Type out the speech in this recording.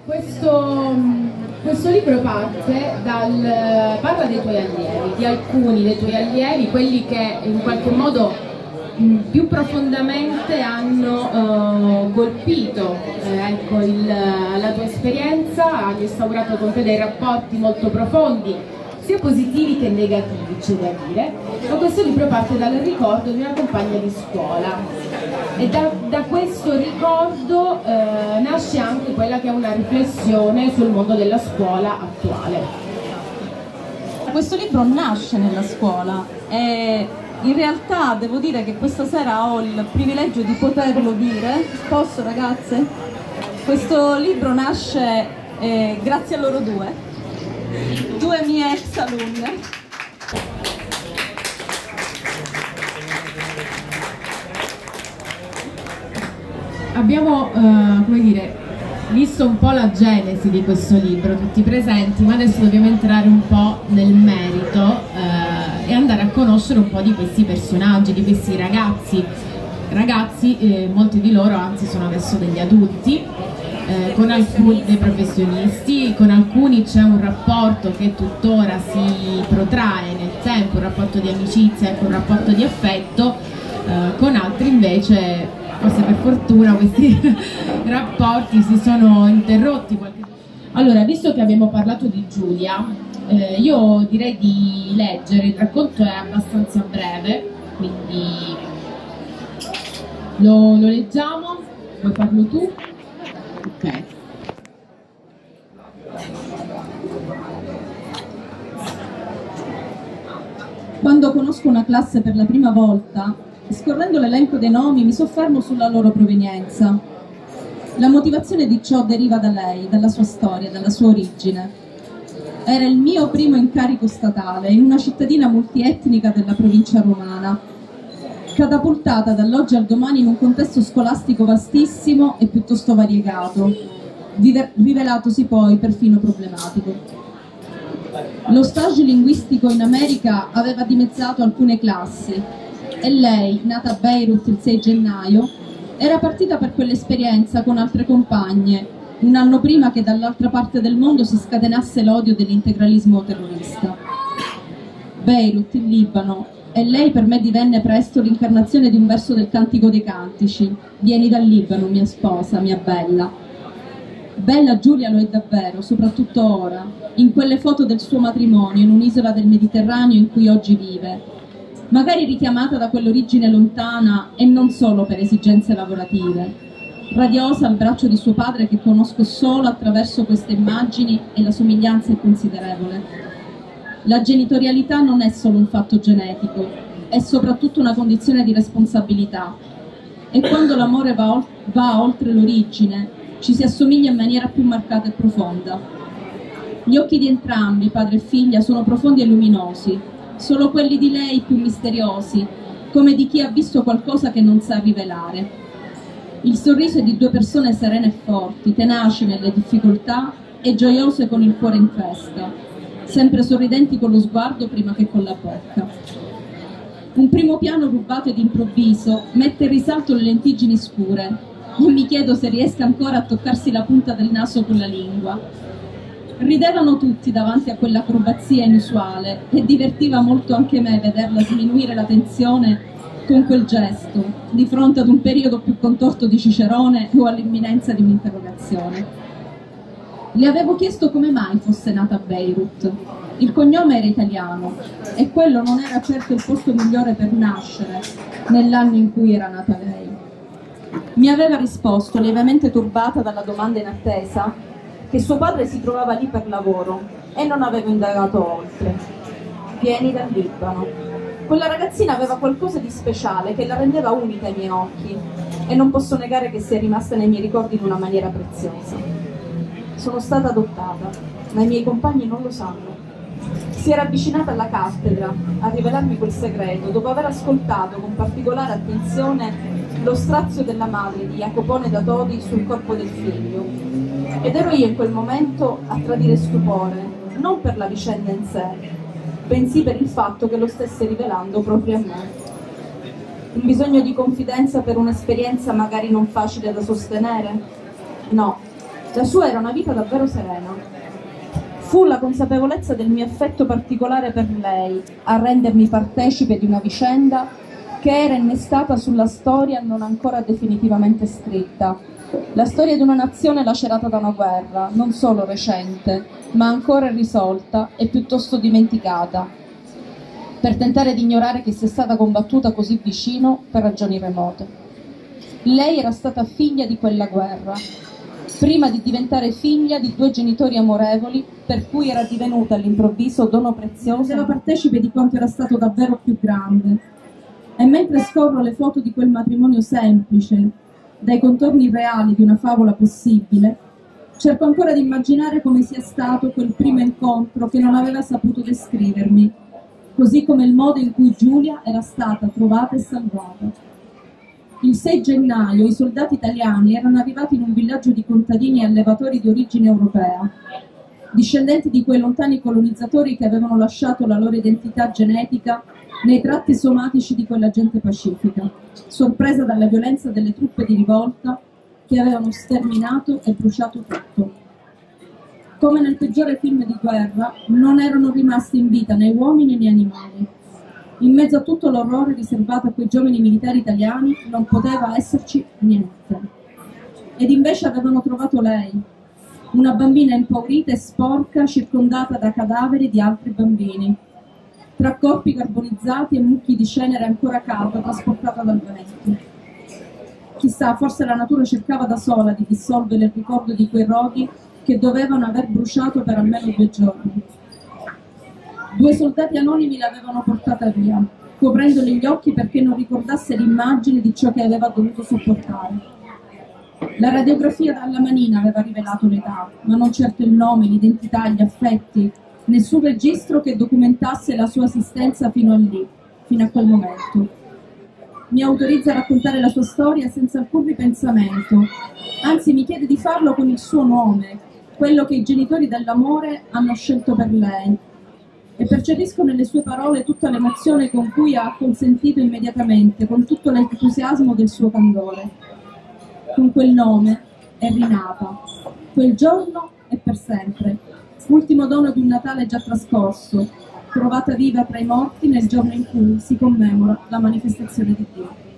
Questo libro parla dei tuoi allievi, di alcuni dei tuoi allievi, quelli che in qualche modo più profondamente hanno colpito ecco, la tua esperienza, hanno instaurato con te dei rapporti molto profondi, sia positivi che negativi, c'è da dire. Ma questo libro parte dal ricordo di una compagna di scuola e da questo ricordo nasce anche quella che è una riflessione sul mondo della scuola attuale. Questo libro nasce nella scuola e in realtà devo dire che questa sera ho il privilegio di poterlo dire. Posso, ragazze? Questo libro nasce grazie a loro due mie ex alunne. Abbiamo, come dire, visto un po' la genesi di questo libro, tutti presenti, ma adesso dobbiamo entrare un po' nel merito e andare a conoscere un po' di questi personaggi, di questi ragazzi, molti di loro anzi sono adesso degli adulti, con alcuni dei professionisti, con alcuni c'è un rapporto che tuttora si protrae nel tempo, un rapporto di amicizia, un rapporto di affetto, con altri invece, forse per fortuna, questi rapporti si sono interrotti. Allora, visto che abbiamo parlato di Giulia, io direi di leggere, il racconto è abbastanza breve, quindi lo leggiamo, vuoi farlo tu? Ok. Quando conosco una classe per la prima volta, scorrendo l'elenco dei nomi mi soffermo sulla loro provenienza. La motivazione di ciò deriva da lei, dalla sua storia, dalla sua origine. Era il mio primo incarico statale in una cittadina multietnica della provincia romana, catapultata dall'oggi al domani in un contesto scolastico vastissimo e piuttosto variegato, rivelatosi poi perfino problematico. Lo stage linguistico in America aveva dimezzato alcune classi e lei, nata a Beirut il 6 gennaio, era partita per quell'esperienza con altre compagne, un anno prima che dall'altra parte del mondo si scatenasse l'odio dell'integralismo terrorista. Beirut, il Libano, e lei per me divenne presto l'incarnazione di un verso del Cantico dei Cantici. Vieni dal Libano, mia sposa, mia bella. Bella Giulia lo è davvero, soprattutto ora, in quelle foto del suo matrimonio in un'isola del Mediterraneo in cui oggi vive, magari richiamata da quell'origine lontana e non solo per esigenze lavorative, radiosa al braccio di suo padre che conosco solo attraverso queste immagini e la somiglianza è considerevole. La genitorialità non è solo un fatto genetico, è soprattutto una condizione di responsabilità e quando l'amore va oltre l'origine ci si assomiglia in maniera più marcata e profonda. Gli occhi di entrambi, padre e figlia, sono profondi e luminosi, solo quelli di lei più misteriosi, come di chi ha visto qualcosa che non sa rivelare. Il sorriso è di due persone serene e forti, tenaci nelle difficoltà e gioiose con il cuore in festa, sempre sorridenti con lo sguardo prima che con la bocca. Un primo piano rubato ed improvviso mette in risalto le lentiggini scure e mi chiedo se riesca ancora a toccarsi la punta del naso con la lingua. Ridevano tutti davanti a quell'acrobazia inusuale e divertiva molto anche me vederla sminuire la tensione con quel gesto, di fronte ad un periodo più contorto di Cicerone o all'imminenza di un'interrogazione. Le avevo chiesto come mai fosse nata a Beirut. Il cognome era italiano e quello non era certo il posto migliore per nascere nell'anno in cui era nata lei. Mi aveva risposto, lievemente turbata dalla domanda in attesa, che suo padre si trovava lì per lavoro e non avevo indagato oltre. Vieni dal Libano. Quella ragazzina aveva qualcosa di speciale che la rendeva unica ai miei occhi e non posso negare che sia rimasta nei miei ricordi in una maniera preziosa. Sono stata adottata, ma i miei compagni non lo sanno. Si era avvicinata alla cattedra a rivelarmi quel segreto dopo aver ascoltato con particolare attenzione lo strazio della madre di Jacopone da Todi sul corpo del figlio. Ed ero io in quel momento a tradire stupore, non per la vicenda in sé, bensì per il fatto che lo stesse rivelando proprio a me. Un bisogno di confidenza per un'esperienza magari non facile da sostenere? No, La sua era una vita davvero serena. Fu la consapevolezza del mio affetto particolare per lei a rendermi partecipe di una vicenda che era innestata sulla storia non ancora definitivamente scritta. La storia di una nazione lacerata da una guerra, non solo recente, ma ancora irrisolta e piuttosto dimenticata, per tentare di ignorare che sia stata combattuta così vicino per ragioni remote. Lei era stata figlia di quella guerra, prima di diventare figlia di due genitori amorevoli, per cui era divenuta all'improvviso dono prezioso. Era partecipe di quanto era stato davvero più grande. E mentre scorro le foto di quel matrimonio semplice, dai contorni reali di una favola possibile, cerco ancora di immaginare come sia stato quel primo incontro che non aveva saputo descrivermi, così come il modo in cui Giulia era stata trovata e salvata. Il 6 gennaio i soldati italiani erano arrivati in un villaggio di contadini e allevatori di origine europea, discendenti di quei lontani colonizzatori che avevano lasciato la loro identità genetica nei tratti somatici di quella gente pacifica, sorpresa dalla violenza delle truppe di rivolta che avevano sterminato e bruciato tutto. Come nel peggiore film di guerra, non erano rimasti in vita né uomini né animali. In mezzo a tutto l'orrore riservato a quei giovani militari italiani non poteva esserci niente. Ed invece avevano trovato lei, una bambina impaurita e sporca circondata da cadaveri di altri bambini, tra corpi carbonizzati e mucchi di cenere ancora calda trasportata dal vento. Chissà, forse la natura cercava da sola di dissolvere il ricordo di quei roghi che dovevano aver bruciato per almeno 2 giorni. 2 soldati anonimi l'avevano portata via, coprendole gli occhi perché non ricordasse l'immagine di ciò che aveva dovuto sopportare. La radiografia dalla manina aveva rivelato l'età, ma non certo il nome, l'identità, gli affetti, nessun registro che documentasse la sua esistenza fino a lì, fino a quel momento. Mi autorizza a raccontare la sua storia senza alcun ripensamento, anzi mi chiede di farlo con il suo nome, quello che i genitori dell'amore hanno scelto per lei, e percepisco nelle sue parole tutta l'emozione con cui ha acconsentito immediatamente, con tutto l'entusiasmo del suo candore. Con quel nome è rinata, quel giorno e per sempre, ultimo dono di un Natale già trascorso, trovata viva tra i morti nel giorno in cui si commemora la manifestazione di Dio.